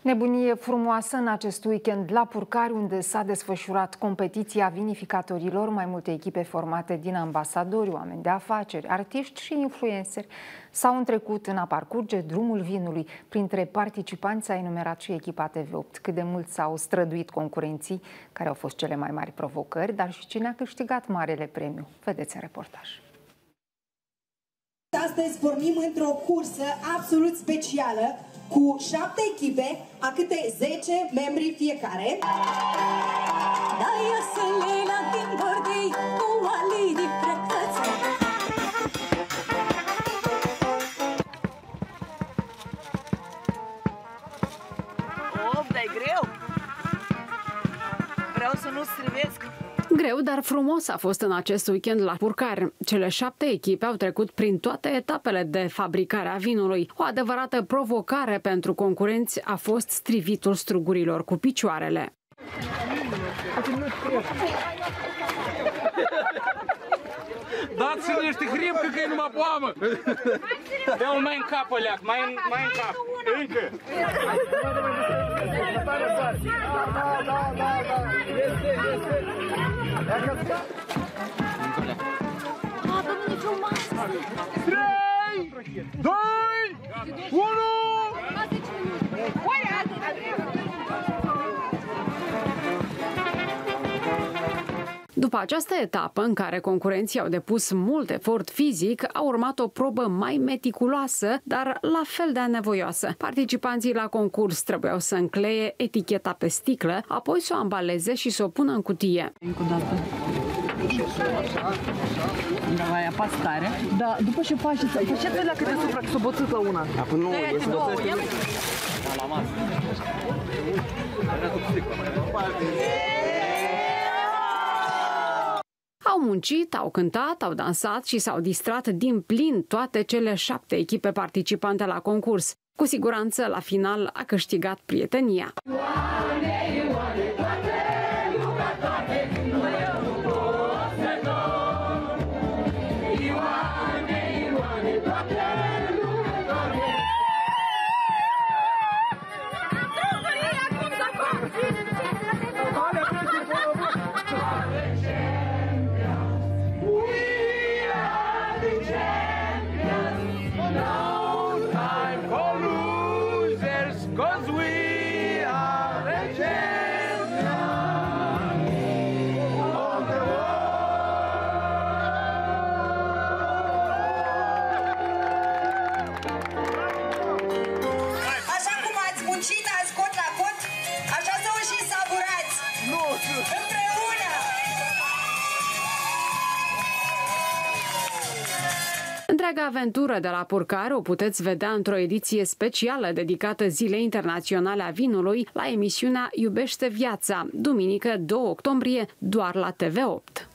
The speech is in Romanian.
Nebunie frumoasă în acest weekend la Purcari, unde s-a desfășurat competiția vinificatorilor. Mai multe echipe formate din ambasadori, oameni de afaceri, artiști și influenceri s-au întrecut în a parcurge drumul vinului. Printre participanți a enumerat și echipa TV8. Cât de mult s-au străduit concurenții, care au fost cele mai mari provocări, dar și cine a câștigat marele premiu. Vedeți în reportaj. Astăzi pornim într-o cursă absolut specială cu 7 echipe, a câte 10 membri fiecare. Dar e greu. Vreau să nu strivesc. Greu, dar frumos a fost în acest weekend la Purcari. Cele 7 echipe au trecut prin toate etapele de fabricare a vinului. O adevărată provocare pentru concurenți a fost strivitul strugurilor cu picioarele. Dați-ne niște hripcă că e numai poamă! Dă-o mai în cap, ăleac, mai în cap! Încă! Trei, 2, 1! După această etapă, în care concurenții au depus mult efort fizic, a urmat o probă mai meticuloasă, dar la fel de anevoioasă. Participanții la concurs trebuiau să încleie eticheta pe sticlă, apoi să o ambaleze și să o pună în cutie. Încă o dată. Давай, apasă tare. Da, după ce faceți alea câte supra, că s-o bățit la una. Acum nu, e să bățește. La masă. Au muncit, au cântat, au dansat și s-au distrat din plin toate cele 7 echipe participante la concurs. Cu siguranță, la final, a câștigat prietenia. Întreaga aventură de la Purcari o puteți vedea într-o ediție specială dedicată Zilei Internaționale a Vinului la emisiunea Iubește Viața, duminică 2 octombrie, doar la TV8.